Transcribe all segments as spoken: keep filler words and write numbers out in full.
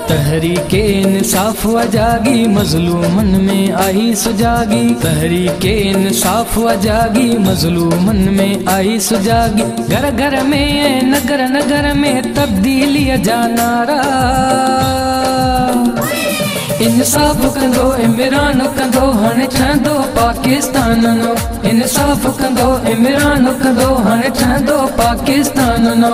तहरीके इंसाफ जागी मजलूमन में आई सुजागी। तहरीके इंसाफ जागी मजलूमन में आई सुजागी। घर घर में नगर नगर में तब्दीली जानारा। इंसाफ कंदो इमरान कंदो हाणे ठहंदो पाकिस्तान नो। इंसाफ कंदो इमरान कंदो हाणे ठहंदो पाकिस्तान नो।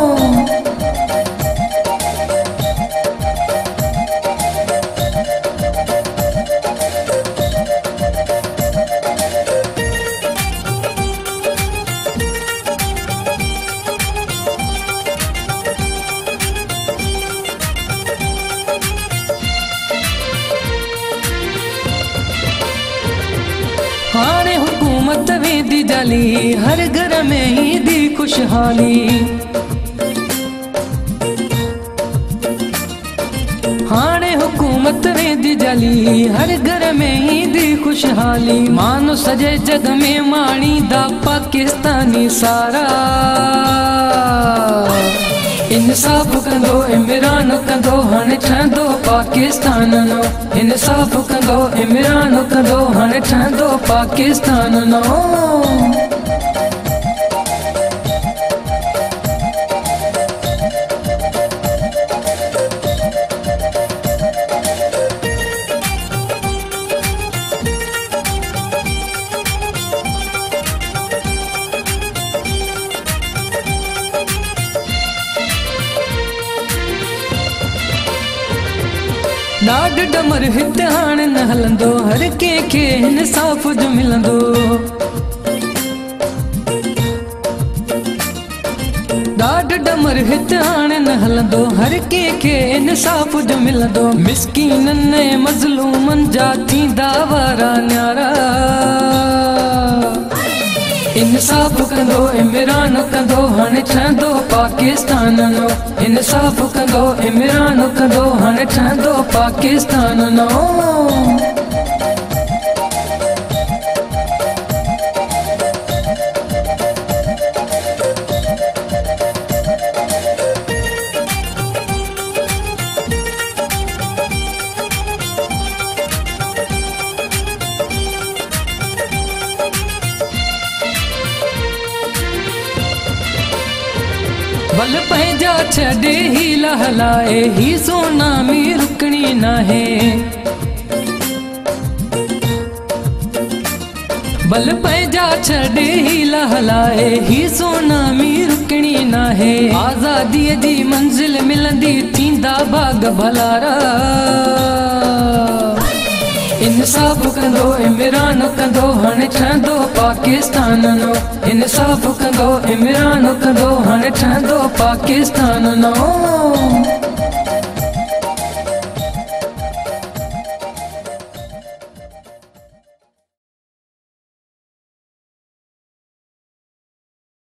हाणे हुकूमत वेंदी जाली हर घर में ही दी खुशहाली। हाणे हुकूमत वेंदी जाली हर घर में ही दी खुशहाली। मानो सजे जग में माणीदा पाकिस्तानी सारा। इंसाफ कंदो इमरान कंदो हाणे ठहंदो पाकिस्तान नो। इंसाफ कंदो इमरान कंदो हाणे ठहंदो पाकिस्तान नो। ॾाढ डमर हिते हाणे न हलंदो हर कंहिंखे इंसाफ जो मिलंदो। ॾाढ डमर हिते हाणे न हलंदो हर कंहिंखे इंसाफ जो मिलंदो। मिसकीनन ऐं मज़लूमन जा थींदा वारा न्यारा। इंसाफ कंदो इमरान कंदो हाणे ठहंदो पाकिस्तान नो। इंसाफ कंदो इमरान कंदो हाणे ठहंदो पाकिस्तान नो। बल पंहिंजा छॾे ही लहलाए ही सोनामी रुकणी नाहे। बल पंहिंजा छॾे ही लहलाए ही सोनामी रुकणी नाहे। आज़ादीअ जी मंज़िल मिलंदी थींदा बाग भलारा। इंसाफ कंदो इमरान कंदो हाणे ठहंदो पाकिस्तान नो। इंसाफ कंदो इमरान कंदो हाणे ठहंदो पाकिस्तान नो।